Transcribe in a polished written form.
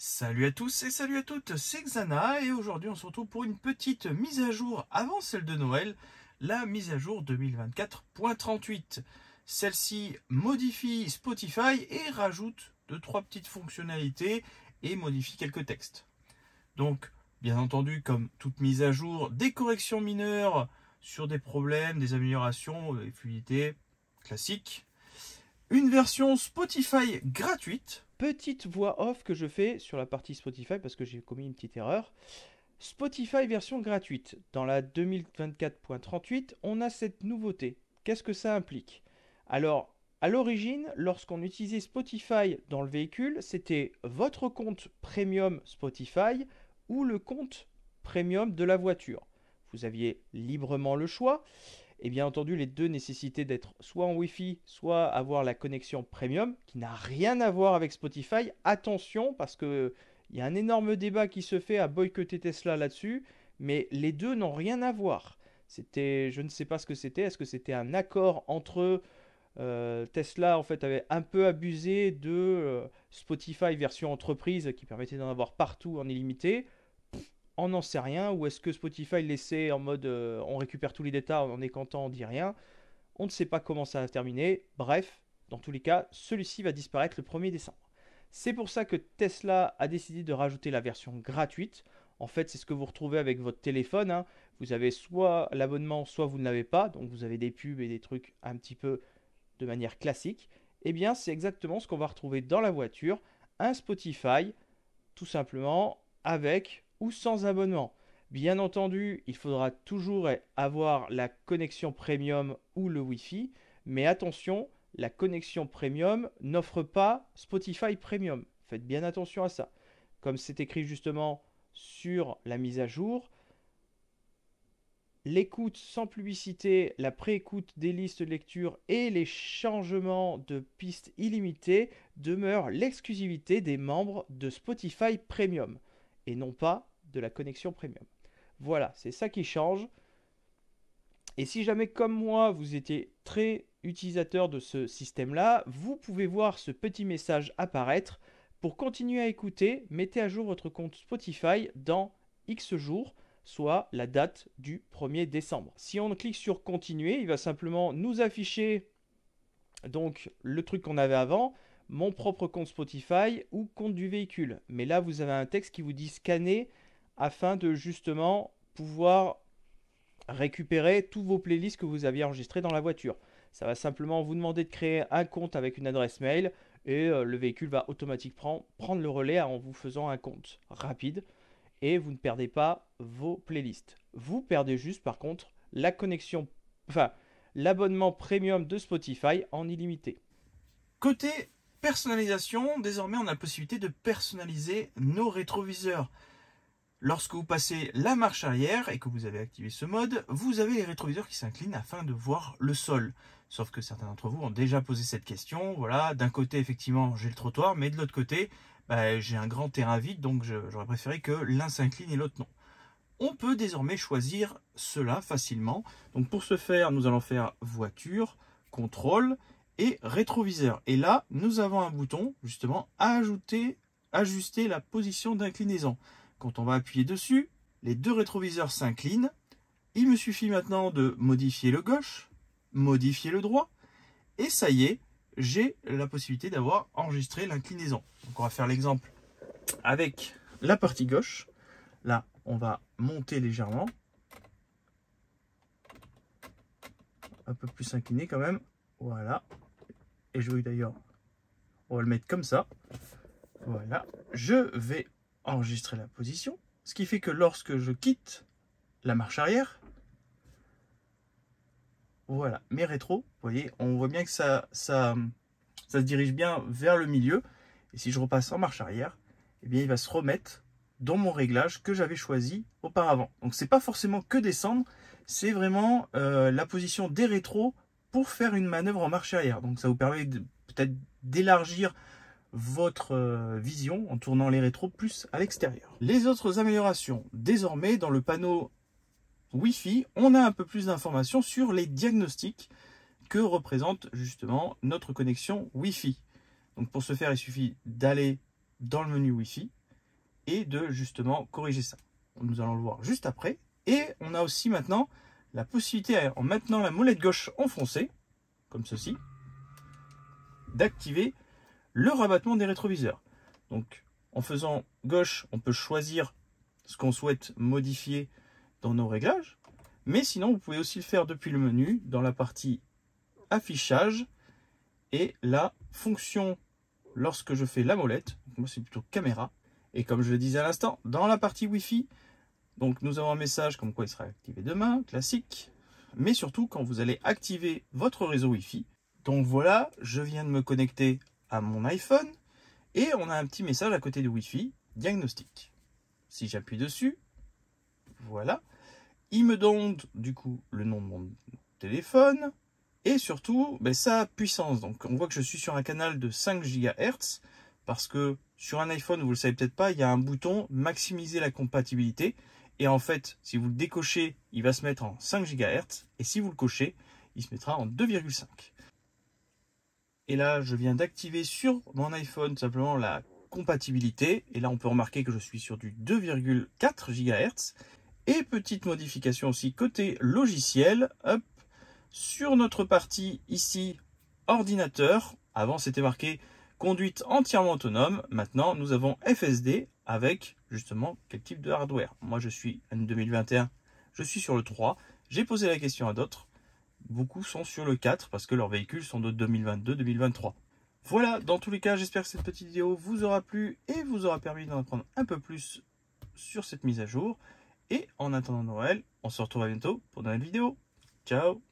Salut à tous et salut à toutes, c'est Xana et aujourd'hui on se retrouve pour une petite mise à jour avant celle de Noël, la mise à jour 2024.38. Celle-ci modifie Spotify et rajoute 2-3 petites fonctionnalités et modifie quelques textes. Donc, bien entendu, comme toute mise à jour, des corrections mineures sur des problèmes, des améliorations, des fluidités classiques. Une version Spotify gratuite. Petite voix off que je fais sur la partie Spotify parce que j'ai commis une petite erreur. Spotify version gratuite. Dans la 2024.38, on a cette nouveauté. Qu'est-ce que ça implique? Alors, à l'origine, lorsqu'on utilisait Spotify dans le véhicule, c'était votre compte premium Spotify ou le compte premium de la voiture. Vous aviez librement le choix. Et bien entendu, les deux nécessitaient d'être soit en Wi-Fi, soit avoir la connexion premium, qui n'a rien à voir avec Spotify. Attention, parce qu'il y a un énorme débat qui se fait à boycotter Tesla là-dessus, mais les deux n'ont rien à voir. C'était, je ne sais pas ce que c'était. Est-ce que c'était un accord entre Tesla en fait avait un peu abusé de Spotify version entreprise qui permettait d'en avoir partout en illimité? On n'en sait rien, ou est-ce que Spotify laissait en mode on récupère tous les détails, on est content, on dit rien. On ne sait pas comment ça va terminer. Bref, dans tous les cas, celui-ci va disparaître le 1er décembre. C'est pour ça que Tesla a décidé de rajouter la version gratuite. En fait, c'est ce que vous retrouvez avec votre téléphone, hein. Vous avez soit l'abonnement, soit vous ne l'avez pas. Donc vous avez des pubs et des trucs un petit peu de manière classique. Eh bien, c'est exactement ce qu'on va retrouver dans la voiture. Un Spotify, tout simplement, avec ou sans abonnement. Bien entendu, il faudra toujours avoir la connexion premium ou le Wi-Fi, mais attention, la connexion premium n'offre pas Spotify Premium. Faites bien attention à ça. Comme c'est écrit justement sur la mise à jour, l'écoute sans publicité, la pré-écoute des listes de lecture et les changements de pistes illimitées demeurent l'exclusivité des membres de Spotify Premium et non pas de la connexion Premium. Voilà, c'est ça qui change. Et si jamais comme moi vous étiez très utilisateur de ce système-là, vous pouvez voir ce petit message apparaître. Pour continuer à écouter, mettez à jour votre compte Spotify dans X jours, soit la date du 1er décembre. Si on clique sur continuer, il va simplement nous afficher donc le truc qu'on avait avant, mon propre compte Spotify ou compte du véhicule. Mais là, vous avez un texte qui vous dit scanner afin de justement pouvoir récupérer tous vos playlists que vous aviez enregistrés dans la voiture. Ça va simplement vous demander de créer un compte avec une adresse mail et le véhicule va automatiquement prendre le relais en vous faisant un compte rapide et vous ne perdez pas vos playlists. Vous perdez juste par contre la connexion, enfin l'abonnement premium de Spotify en illimité. Côté personnalisation, désormais on a la possibilité de personnaliser nos rétroviseurs. Lorsque vous passez la marche arrière et que vous avez activé ce mode, vous avez les rétroviseurs qui s'inclinent afin de voir le sol. Sauf que certains d'entre vous ont déjà posé cette question. Voilà, d'un côté effectivement j'ai le trottoir, mais de l'autre côté j'ai un grand terrain vide, donc j'aurais préféré que l'un s'incline et l'autre non. On peut désormais choisir cela facilement. Donc pour ce faire, nous allons faire voiture, contrôle et rétroviseur. Et là, nous avons un bouton justement ajuster la position d'inclinaison. Quand on va appuyer dessus, les deux rétroviseurs s'inclinent. Il me suffit maintenant de modifier le gauche, modifier le droit. Et ça y est, j'ai la possibilité d'avoir enregistré l'inclinaison. Donc on va faire l'exemple avec la partie gauche. Là, on va monter légèrement. Un peu plus incliné quand même. Voilà. Et je vais d'ailleurs, on va le mettre comme ça. Voilà. Je vais enregistrer la position. Ce qui fait que lorsque je quitte la marche arrière, voilà, mes rétros, vous voyez, on voit bien que ça se dirige bien vers le milieu. Et si je repasse en marche arrière, eh bien, il va se remettre dans mon réglage que j'avais choisi auparavant. Donc, c'est pas forcément que descendre, c'est vraiment la position des rétros pour faire une manœuvre en marche arrière. Donc, ça vous permet peut-être d'élargir votre vision en tournant les rétros plus à l'extérieur. Les autres améliorations, désormais dans le panneau Wi-Fi, on a un peu plus d'informations sur les diagnostics que représente justement notre connexion Wi-Fi. Donc pour ce faire, il suffit d'aller dans le menu Wi-Fi et de justement corriger ça. Nous allons le voir juste après. Et on a aussi maintenant la possibilité, en maintenant la molette gauche enfoncée, comme ceci, d'activer le rabattement des rétroviseurs. Donc en faisant gauche, on peut choisir ce qu'on souhaite modifier dans nos réglages. Mais sinon, vous pouvez aussi le faire depuis le menu, dans la partie affichage. Et la fonction, lorsque je fais la molette, moi c'est plutôt caméra. Et comme je le disais à l'instant, dans la partie Wi-Fi, donc nous avons un message comme quoi il sera activé demain, classique. Mais surtout quand vous allez activer votre réseau Wi-Fi. Donc voilà, je viens de me connecter à mon iPhone. Et on a un petit message à côté de Wi-Fi, diagnostic. Si j'appuie dessus, voilà. Il me donne du coup le nom de mon téléphone. Et surtout, sa puissance. Donc on voit que je suis sur un canal de 5 GHz. Parce que sur un iPhone, vous ne le savez peut-être pas, il y a un bouton maximiser la compatibilité. Et en fait, si vous le décochez, il va se mettre en 5 GHz. Et si vous le cochez, il se mettra en 2,5. Et là, je viens d'activer sur mon iPhone simplement la compatibilité. Et là, on peut remarquer que je suis sur du 2,4 GHz. Et petite modification aussi côté logiciel. Hop, sur notre partie ici, ordinateur. Avant, c'était marqué conduite entièrement autonome. Maintenant, nous avons FSD avec justement quel type de hardware. Moi, je suis en 2021, je suis sur le 3. J'ai posé la question à d'autres. Beaucoup sont sur le 4 parce que leurs véhicules sont de 2022-2023. Voilà, dans tous les cas, j'espère que cette petite vidéo vous aura plu et vous aura permis d'en apprendre un peu plus sur cette mise à jour. Et en attendant Noël, on se retrouve à bientôt pour une nouvelle vidéo. Ciao!